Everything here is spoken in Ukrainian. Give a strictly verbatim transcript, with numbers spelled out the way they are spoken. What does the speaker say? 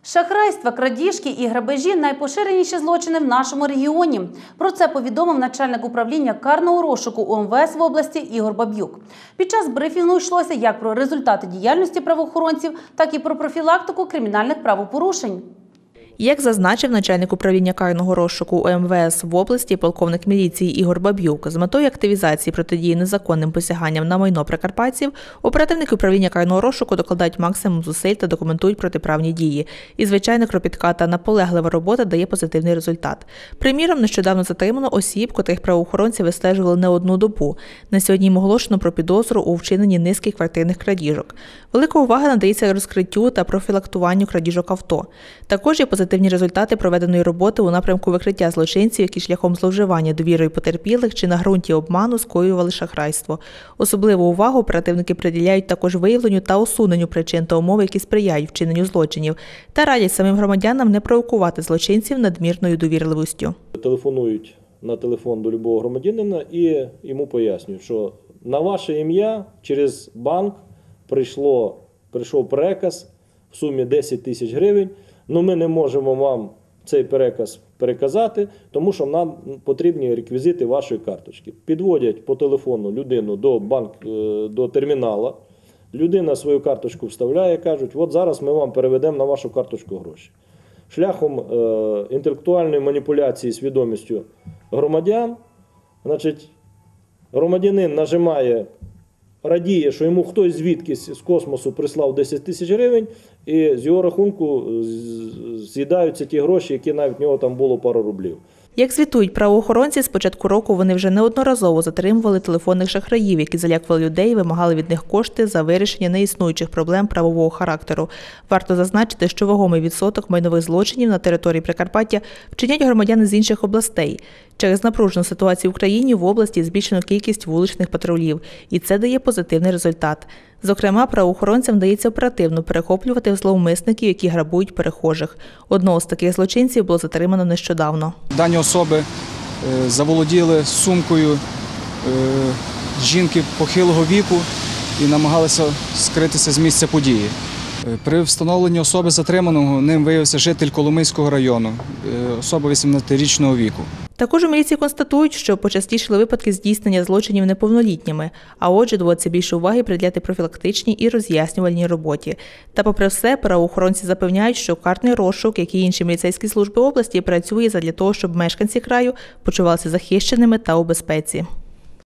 Шахрайства, крадіжки і грабежі – найпоширеніші злочини в нашому регіоні. Про це повідомив начальник управління карного розшуку У Ем Ве Ес в області Ігор Баб'юк. Під час брифінгу йшлося як про результати діяльності правоохоронців, так і про профілактику кримінальних правопорушень. Як зазначив начальник управління карного розшуку У Ем Ве Ес в області полковник міліції Ігор Баб'юк, з метою активізації протидії незаконним посяганням на майно прикарпатців, оперативники управління карного розшуку докладають максимум зусиль та документують протиправні дії. І, звичайно, кропітка та наполеглива робота дає позитивний результат. Приміром, нещодавно затримано осіб, котрих правоохоронці вистежували не одну добу. На сьогодні їм оголошено про підозру у вчиненні низки квартирних крадіжок. Велика увага надається розкриттю та профілактуванню крадіжок авто. Також є позитивні результати проведеної роботи у напрямку викриття злочинців, які шляхом зловживання довірою потерпілих чи на ґрунті обману скоювали шахрайство. Особливу увагу оперативники приділяють також виявленню та усуненню причин та умов, які сприяють вчиненню злочинів, та радять самим громадянам не провокувати злочинців надмірною довірливістю. Телефонують на телефон до будь-якого громадянина і йому пояснюють, що на ваше ім'я через банк прийшло, прийшов переказ в сумі десять тисяч гривень, але ми не можемо вам цей переказ переказати, тому що нам потрібні реквізити вашої карточки. Підводять по телефону людину до, банк, до термінала, людина свою карточку вставляє, кажуть, от зараз ми вам переведемо на вашу карточку гроші. Шляхом е, інтелектуальної маніпуляції свідомістю громадян, значить, громадянин нажимає, радіє, що йому хтось звідкись з космосу прислав десять тисяч гривень, і з його рахунку з'їдаються ті гроші, які навіть в нього там було пару рублів. Як звітують правоохоронці, з початку року вони вже неодноразово затримували телефонних шахраїв, які залякували людей і вимагали від них кошти за вирішення неіснуючих проблем правового характеру. Варто зазначити, що вагомий відсоток майнових злочинів на території Прикарпаття вчинять громадяни з інших областей. Через напружену ситуацію в країні в області збільшено кількість вуличних патрулів, і це дає позитивний результат. Зокрема, правоохоронцям вдається оперативно перехоплювати зловмисників, які грабують перехожих. Одного з таких злочинців було затримано нещодавно. Дані особи заволоділи сумкою жінки похилого віку і намагалися скритися з місця події. При встановленні особи затриманого ним виявився житель Коломийського району, особа вісімнадцятирічного віку. Також у міліції констатують, що почастішили випадки здійснення злочинів неповнолітніми, а отже, доводиться більше уваги приділяти профілактичній і роз'яснювальній роботі. Та попри все, правоохоронці запевняють, що карний розшук, як і інші міліцейські служби області, працює задля того, щоб мешканці краю почувалися захищеними та у безпеці.